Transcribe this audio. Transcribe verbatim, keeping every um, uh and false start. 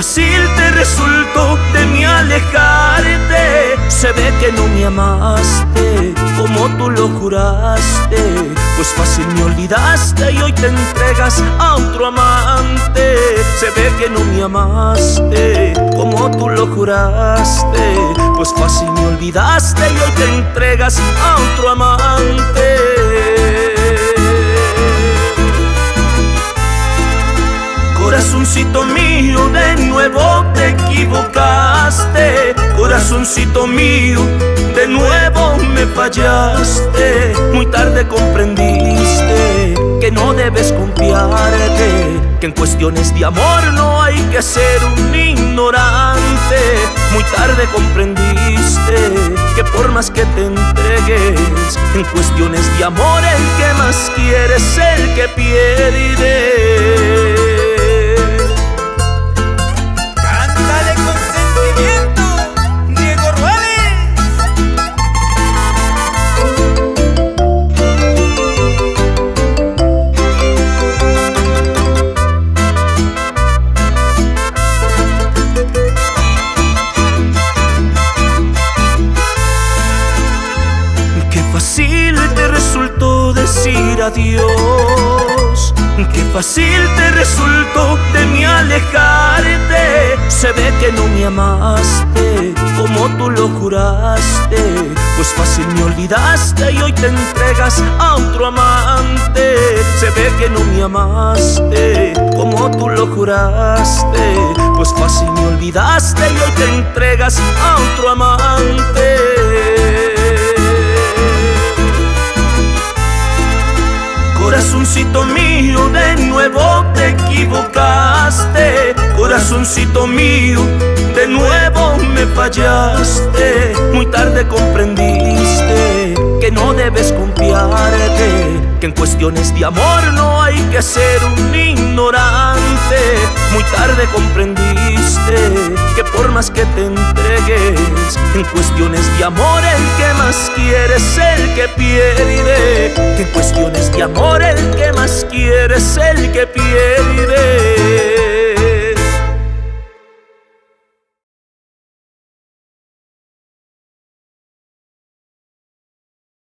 fácil te resultó de mí alejarte. Se ve que no me amaste como tú lo juraste, pues fácil me olvidaste y hoy te entregas a otro amante. Se ve que no me amaste como tú lo juraste, pues fácil me olvidaste y hoy te entregas a otro amante. Corazoncito mío, de nuevo te equivocaste. Corazoncito mío, de nuevo me fallaste. Muy tarde comprendiste que no debes confiarte, que en cuestiones de amor no hay que ser un ignorante. Muy tarde comprendiste que por más que te entregues, en cuestiones de amor el que más quiere es el que pierde. Fácil te resultó decir adiós, qué fácil te resultó de mí alejarte. Se ve que no me amaste como tú lo juraste, pues fácil me olvidaste y hoy te entregas a otro amante. Se ve que no me amaste como tú lo juraste, pues fácil me olvidaste y hoy te entregas a otro amante. Corazoncito mío, de nuevo te equivocaste. Corazoncito mío, de nuevo me fallaste. Muy tarde comprendiste que no debes confiarte, que en cuestiones de amor no hay que ser un ignorante. Muy tarde comprendiste que por más que te entregues, en cuestiones de amor el que más quiere es el que pierde. Que en cuestiones de amor el que más quiere es el que pierde.